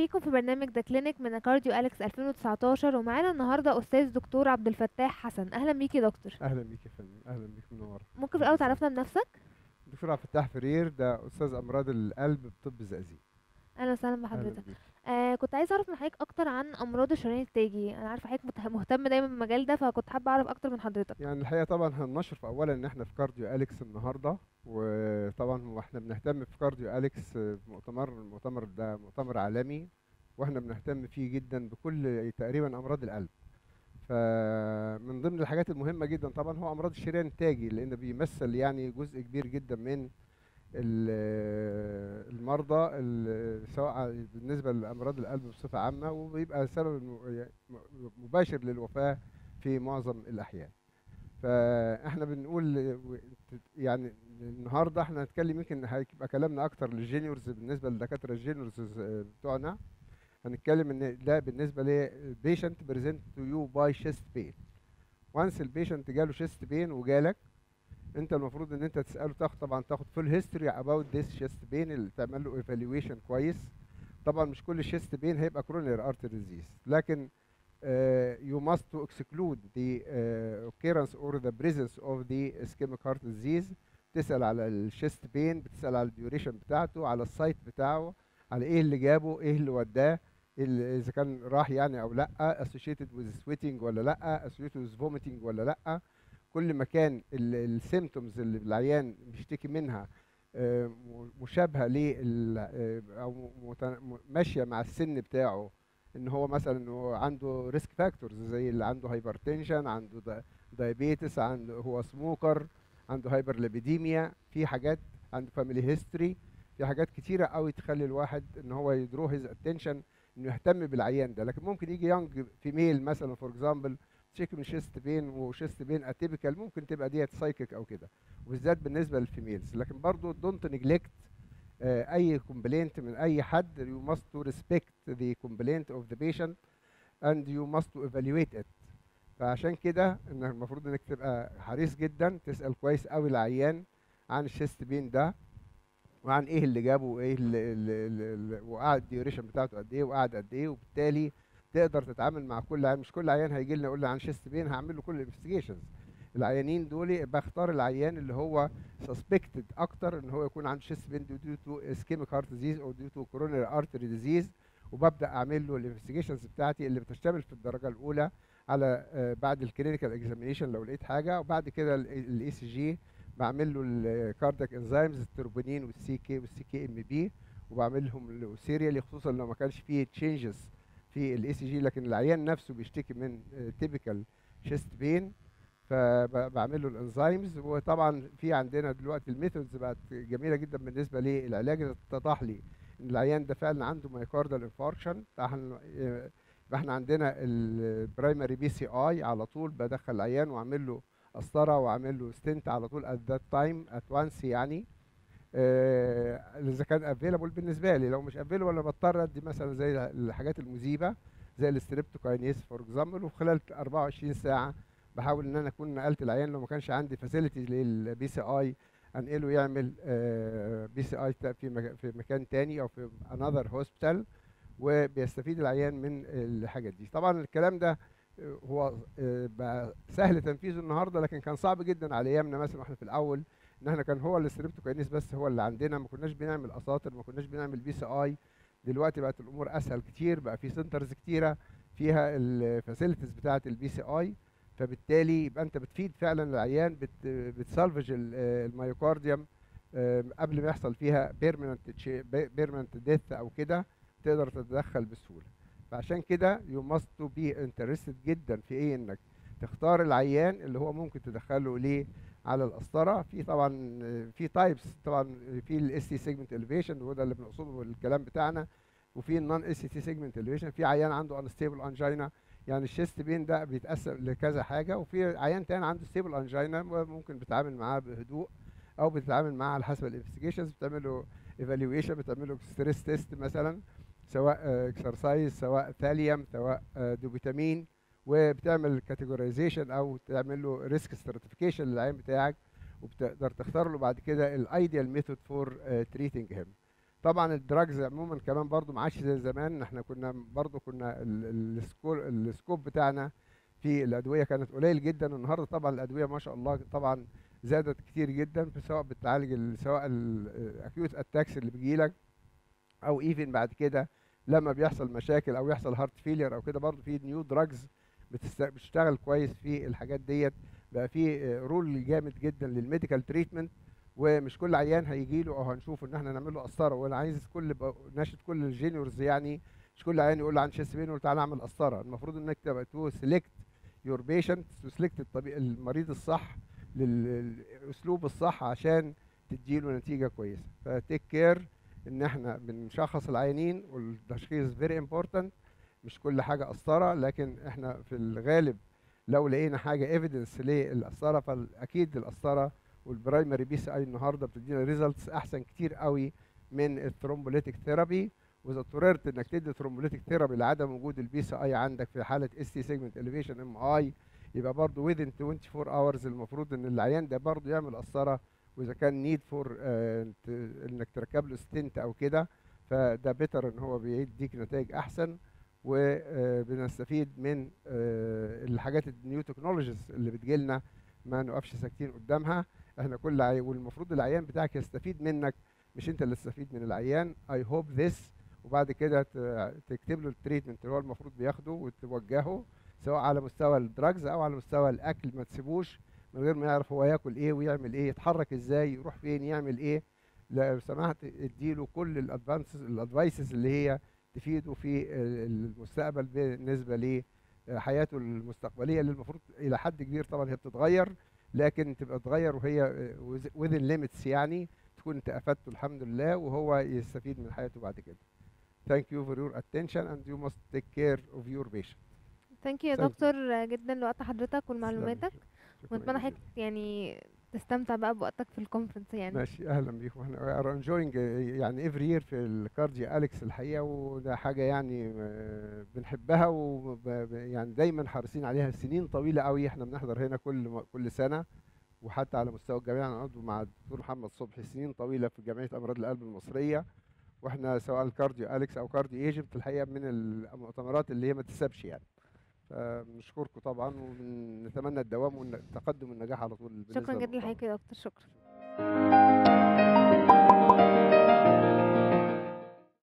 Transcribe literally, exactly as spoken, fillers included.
بيكم في برنامج ذا كلينيك من كارديو أليكس ألفين وتسعتاشر، ومعانا النهارده استاذ دكتور عبد الفتاح حسن. اهلا بيك يا دكتور. اهلا بيك يا فندم، اهلا بيك منور. ممكن في اهلا الاول وسهلا. تعرفنا بنفسك؟ دكتور عبد الفتاح فرير، ده استاذ امراض القلب بطب الزقازيق. اهلا وسهلا اهلا بحضرتك. بيك. آه كنت عايزه اعرف من حضرتك اكتر عن امراض الشرايين التاجي. انا عارفه حضرتك مته- مهتم دايما بالمجال ده، فكنت حابه اعرف اكتر من حضرتك. يعني الحقيقه طبعا هننشر في اولا ان احنا في كارديو اليكس النهارده، وطبعا هو احنا بنهتم في كارديو اليكس في مؤتمر المؤتمر ده مؤتمر عالمي، واحنا بنهتم فيه جدا بكل تقريبا امراض القلب. فمن ضمن الحاجات المهمه جدا طبعا هو امراض الشريان التاجي، لان بيمثل يعني جزء كبير جدا من ال- المرضى، ال- سواء بالنسبة لأمراض القلب بصفة عامة، وبيبقى سبب الم- يعني م- مباشر للوفاة في معظم الأحيان. فاحنا بنقول يعني النهارده احنا هنتكلم، يمكن هيبقى كلامنا اكتر للجينيورز، بالنسبه للدكاتره الجينيورز بتوعنا. هنتكلم ان ده بالنسبه ل patient present to you by chest pain. وانس البيشنت جاله chest pain وجالك، انت المفروض ان انت تساله، تاخد طبعا تاخد فول هيستوري اباوت ذيس شيست بين، اللي تعمل له ايفالويشن كويس. طبعا مش كل شيست بين هيبقى كرونير ارتر ديزيز، لكن يو ماست تو اكسكلود ذا occurrence or the presence of the ischemic heart disease. بتسال على الشيست بين، بتسال على الديوريشن بتاعته، على السايت بتاعه، على ايه اللي جابه، ايه اللي وداه، إيه اللي- اذا كان راح يعني او لا، associated with sweating ولا لا، associated with vomiting ولا لا. كل ما كان السيمتومز اللي العيان بيشتكي منها آه، م- مشابهه لل آه، او مت- م- ماشيه مع السن بتاعه، ان هو مثلا انه عنده ريسك فاكتورز زي اللي عنده هايبرتنشن، عنده دايابيتس، عنده هو سموكر، عنده هايبرليبيديميا، في حاجات، عنده فاميلي هيستوري، في حاجات كتيره قوي تخلي الواحد ان هو يدرو هيز اتنشن انه يهتم بالعيان ده. لكن ممكن يجي يونج فيميل مثلا فور اكزامبل تشيك من شيست بين، وشيست بين اتيبيكال، ممكن تبقى ديت سايكيك او كده، وبالذات بالنسبه للفيميلز. لكن برضو دونت نيجلكت اي كومبلينت من اي حد. you must to respect the complaint of the patient and you must to evaluate it. فعشان كده ان المفروض انك تبقى حريص جدا تسال كويس قوي العيان عن الشيست بين ده، وعن ايه اللي جابه، وايه اللي, اللي, اللي وقعد الديوريشن بتاعته قد ايه، وقعد قد ايه، وبالتالي تقدر تتعامل مع كل عيان. مش كل عيان هيجي لنا يقول لي عن شيست بين هعمل له كل الانفستيجيشنز. العيانين دول بختار العيان اللي هو سسبكتد اكتر ان هو يكون عنده شيست بين ديو تو اسكيميك هارت ديزيز او ديو تو كورونري ارتري ديزيز، وببدا اعمل له الانفستيجيشنز بتاعتي اللي بتشتمل في الدرجه الاولى على آه، بعد الكلينيكال اكزامينيشن لو لقيت حاجه، وبعد كده الاي سي جي، بعمل له الكاردياك انزيمز التروبونين والسي كي والسي كي ام بي، وبعمل لهم سيريالي، خصوصا لو ما كانش فيه تشينجز في الاي سي جي لكن العيان نفسه بيشتكي من تيبيكال شيست بين، فبعمل له الانزيمز. وطبعا في عندنا دلوقتي الميثودز بقت جميله جدا بالنسبه للعلاج، اللي اتضح لي ان العيان ده فعلا عنده مايكاردال انفاركشن. فاحنا فاحنا عندنا البرايمري بي سي اي، على طول بدخل العيان واعمل له قسطره واعمل له ستنت على طول at that time at once يعني. آه، اذا كان افيلابل بالنسبه لي، لو مش افيلابل انا بضطر ادي مثلا زي الحاجات المذيبه زي الاستريبتوكاينيز فور اكزامبل، وفي خلال أربعة وعشرين ساعه بحاول ان انا اكون نقلت العيان، لو ما كانش عندي فاسيلتي للبي سي اي انقله يعمل بي سي اي في مك- في مكان تاني او في انذر هوسبيتال، وبيستفيد العيان من الحاجات دي. طبعا الكلام ده آه، هو آه، بقى سهل تنفيذه النهارده، لكن كان صعب جدا على ايامنا مثلا واحنا في الاول، ان احنا كان هو الستريبتوكاينيز بس هو اللي عندنا، ما كناش بنعمل اساطر، ما كناش بنعمل بي سي اي. دلوقتي بقت الامور اسهل كتير، بقى في سنترز كتيره فيها الفاسيلتيز بتاعه البي سي اي، فبالتالي يبقى انت بتفيد فعلا العيان، بت بتسالفج ال- آه، الميوكارديوم آه، قبل ما يحصل فيها بيرمننت بيرمننت ديث او كده، تقدر تتدخل بسهوله. فعشان كده يو ماست تو بي انترستد جدا في ايه، انك تختار العيان اللي هو ممكن تدخله ليه على القسطره. في طبعا آه، في تايبس طبعا، في الاس تي سيجمنت اليفيشن وده اللي بنقصده بالكلام بتاعنا، وفي النون اس تي سيجمنت اليفيشن. في عيان عنده انستيبل انجينا، يعني الشيست بين ده بيتقسم لكذا حاجه، وفي عيان تاني عنده ستيبل انجينا ممكن بتتعامل معاه بهدوء، او بتتعامل معاه على حسب الانفستيجيشنز، بتعمل له ايفالويشن، بتعمل له ستريس تيست مثلا، سواء اكسرسايز، سواء ثاليوم، سواء آه، دوبيتامين، وبتعمل كاتيجورايزيشن او تعمل له ريسك ستراتيفيكيشن للعين بتاعك، وبتقدر تختار له بعد كده الايديال ميثود فور تريتنج هيم. طبعا الدراجز عموما كمان برضو ما عادش زي زمان. احنا كنا برضو كنا ال- ال- السكول السكوب بتاعنا في الادويه كانت قليل جدا. النهارده طبعا الادويه ما شاء الله طبعا زادت كتير جدا، في سواء بتعالج ال- سواء الاكيوت اتاكس اللي بيجيلك، او ايفن بعد كده لما بيحصل مشاكل او يحصل هارت فيلير او كده، برضو في نيو دراجز بتشتغل كويس في الحاجات ديت. بقى في رول جامد جدا للميديكال تريتمنت، ومش كل عيان هيجي له او هنشوف ان احنا نعمل له قسطره. وانا عايز كل ب- ناشد كل الجينيورز يعني، مش كل عيان يقول له عن شيست بين تعالى اعمل قسطره. المفروض انك تبقى تو سيلكت يور بيشنت، تو سيلكت الطبيب المريض الصح للاسلوب الصح عشان تديله نتيجه كويسه. فتيك كير ان احنا بنشخص العيانين، والتشخيص فيري امبورتنت. مش كل حاجه قسطره، لكن احنا في الغالب لو لقينا حاجه ايفيدنس للقسطره فاكيد القسطره والبرايمري بي سي اي النهارده بتدينا ريزلتس احسن كتير قوي من الثرومبوليتيك ثيرابي. واذا اضطررت انك تدي ثرومبوليتيك ثيرابي لعدم وجود البي سي اي عندك في حاله اس تي سيجمنت اليفيشن ام اي، يبقى برضه within اربعة وعشرين اورز المفروض ان العيان ده برضه يعمل قسطره. واذا كان نيد فور انك تركب له ستنت او كده، فده بيتر ان هو بيديك نتائج احسن. وبنستفيد من آه، الحاجات النيو تكنولوجيز اللي بتجيلنا، ما نقفش ساكتين قدامها. احنا كل عي... والمفروض العيان بتاعك يستفيد منك، مش انت اللي تستفيد من العيان. اي هوب ذس. وبعد كده ت- تكتب له التريتمنت اللي هو المفروض بياخده وتوجهه، سواء على مستوى الدراجز او على مستوى الاكل. ما تسيبوش من غير ما يعرف هو ياكل ايه ويعمل ايه، يتحرك ازاي، يروح فين، يعمل ايه. لو سمحت اديله كل الادفانسز الادفايسز اللي هي تفيده في المستقبل بالنسبه لحياته المستقبليه، اللي المفروض الى حد كبير طبعا هي بتتغير، لكن تبقى تغير وهي within limits يعني، تكون انت افدته الحمد لله وهو يستفيد من حياته بعد كده. Thank you for your attention and you must take care of your patient. ثانك يو يا Thank you. دكتور جدا لوقت حضرتك تسلمي. ولمعلوماتك. شكرا ونتمنى حضرتك جزيلا. يعني تستمتع بقى بوقتك في الكونفرنس يعني. ماشي، اهلا بيكم. احنا are enjoying يعني every year في الكارديو اليكس الحقيقه، وده حاجه يعني آه، بنحبها، ويعني دايما حريصين عليها. سنين طويله قوي احنا بنحضر هنا كل م- كل سنه. وحتى على مستوى الجامعه انا عضو مع الدكتور محمد صبحي سنين طويله في جمعيه امراض القلب المصريه. واحنا سواء الكارديو اليكس او كارديو ايجيبت الحقيقه من المؤتمرات اللي هي ما تسابش يعني. فبنشكركم طبعا، ونتمنى الدوام والتقدم والنجاح على طول شكرا بالنسبه جدا للمؤتمر. لحضرتك يا دكتور، شكرا. شكرا.